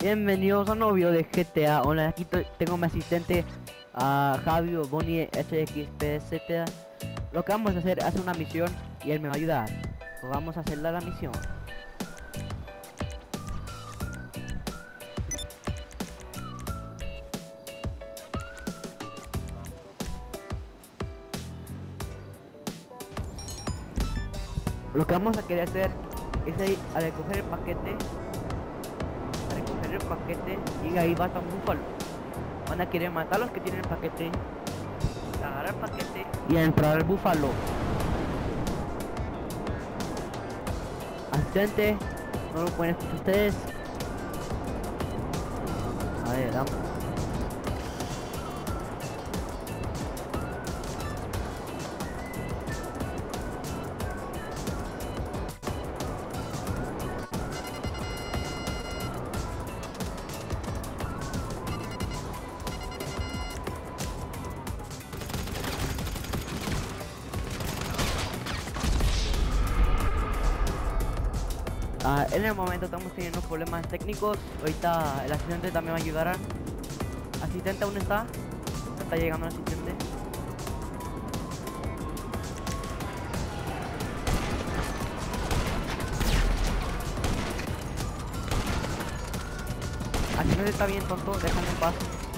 Bienvenidos a un nuevo video de GTA. Hola, aquí tengo mi asistente a Javi Bonnie SXPZ. Lo que vamos a hacer es una misión y él me va a ayudar. Pues vamos a hacer la misión. Lo que vamos a querer hacer es ir a recoger el paquete. Y ahí va a estar un búfalo. Van a querer matar a los que tienen el paquete, agarrar el paquete y entrar al búfalo. Asistente, no lo pueden escuchar ustedes. A ver, vamos. En el momento estamos teniendo problemas técnicos. Ahorita el asistente también va a ayudar. ¿Asistente dónde está? Está llegando el asistente. Asistente está bien tonto, déjalo en paz.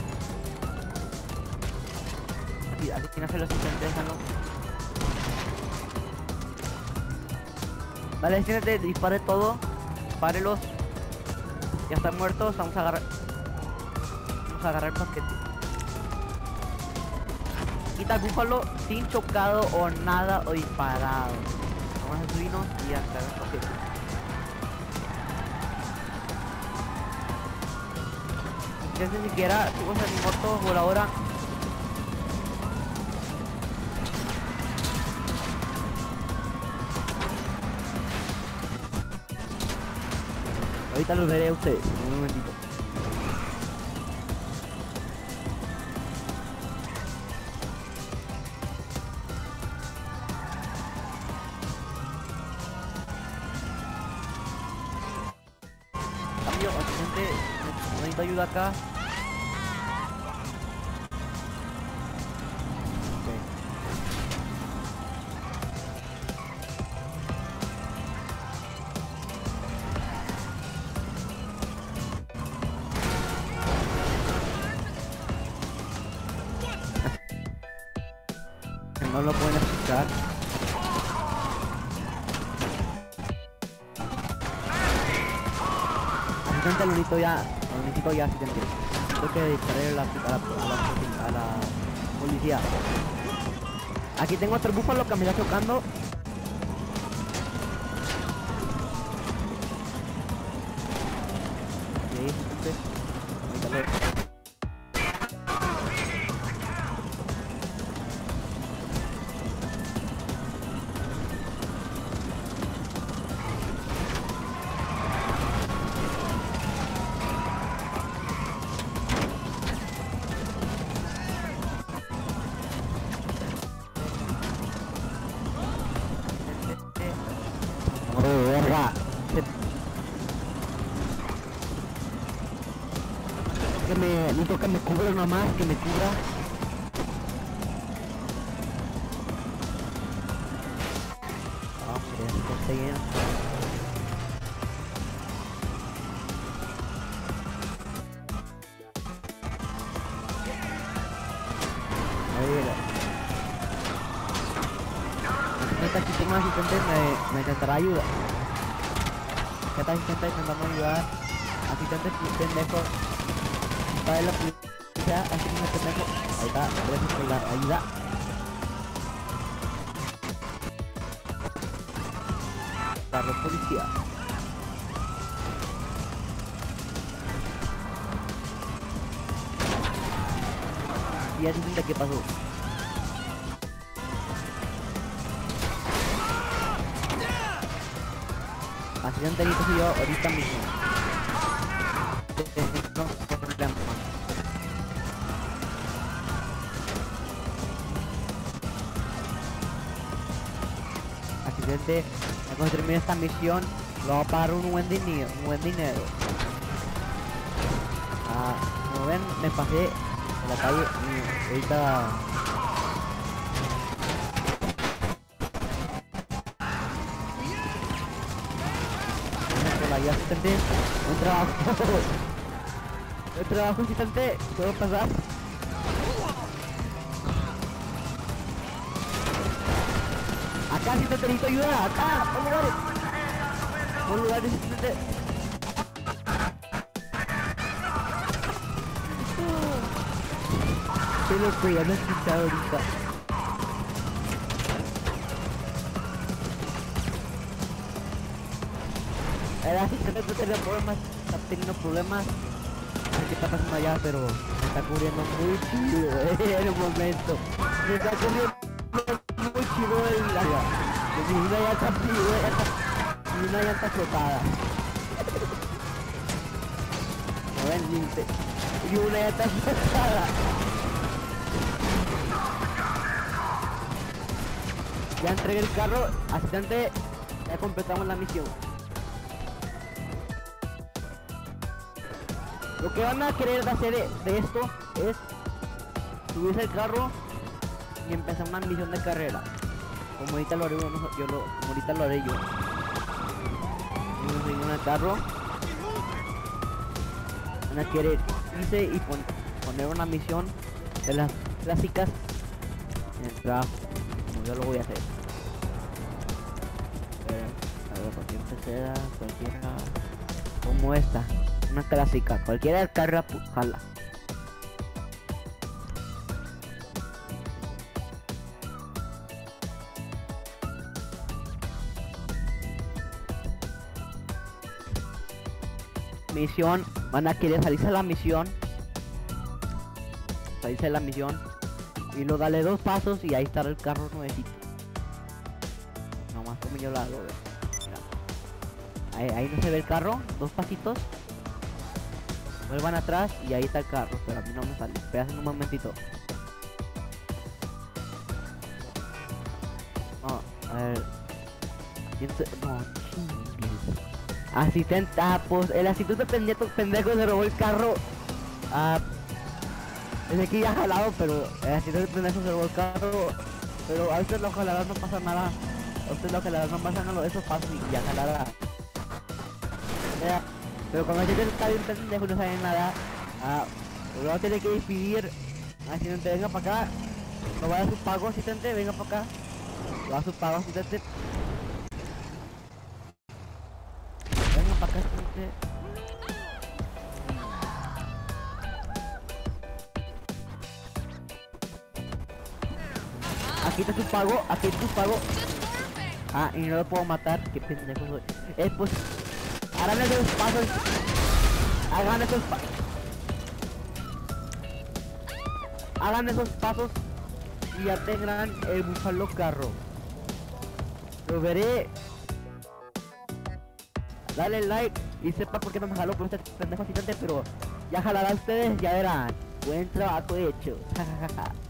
Aquí tiene que hacer el asistente, déjalo. Vale, asistente, dispare todo. Párelos. Ya están muertos. Vamos a agarrar el paquete. Quita el búfalo sin chocado o nada o disparado. Vamos a subirnos y a sacar el paquete. Entonces ni siquiera subimos a mi moto por ahora. Ahorita los veré a ustedes, un momentito. Cambio, asistente, necesito ayuda acá. No lo pueden escuchar. Asistente, lo necesito ya, asistente. Tengo que distraer a la policía. Aquí tengo otro búfalo que me está chocando. Ok, asistente. Verga. Necesito que me cubra nomás, que me cubra. Está lleno. Aquí tengo un asistente, me intentará ayudar. ¿Qué tal asistente intentando ayudar? Asistente pendejo. Para la policía, asistente pendejo. Ahí está, gracias por la ayuda. Carro policía. Y asistente, ¿qué pasó? Asistente, soy yo ahorita mismo. No problema. Asistente, cuando termine esta misión, lo va a pagar un buen dinero. Como ven, me pasé en la calle y ahorita... Por la guía asistente, un trabajo. El trabajo asistente, ¿puedo pasar? Acá asistente, necesito ayuda, acá, un lugar asistente. Qué loco, ya lo he escuchado ahorita. El asistente no tenía problemas, está teniendo problemas. No sé qué está pasando allá, pero me está cubriendo muy chido, en un momento. Me está cubriendo muy chido el área. Y una llanta y una llanta flotada. No ven, límite. Y una llanta flotada. Ya entregué el carro, asistente, ya completamos la misión. Lo que van a querer hacer de esto es subirse al carro y empezar una misión de carrera. Como ahorita lo haré yo, como ahorita lo haré yo. Vamos a subir al carro. Van a querer irse y poner una misión de las clásicas en el trabajo. Yo lo voy a hacer. A ver, cualquier tercera, cualquiera como esta, una clásica, cualquiera carga jala. Misión, van a querer salirse a la misión, y lo dale 2 pasos y ahí está el carro nuevecito. Nomás como yo lo hago, mira. Ahí no se ve el carro, 2 pasitos. Vuelvan atrás y ahí está el carro, pero a mí no me sale. Esperen un momentito. No, a ver. No, chingues. Asistente, pues el asistente pendejo se robó el carro. Es aquí ya jalado, pero el asistente pendejo se robó el carro. Pero a veces los jaladas no pasa nada. A ustedes los jaladas no pasan nada, eso pasa y ya jalada. Pero cuando el asistente está bien pendejo y no sabe nada, luego va a tener que despedir. Asistente, venga para acá. No va a dar su pago, asistente, venga para acá. No va a su pago, asistente. Venga para acá, asistente. Aquí está su pago, aquí está su pago. Y no lo puedo matar, qué pendejo soy. Pues, hagan esos pasos. Hagan esos pasos y ya tendrán el búfalo carro. Lo veré. Dale like y sepa por qué no me jaló por este pendejo asistente, pero ya jalará ustedes, ya verán. Buen trabajo hecho.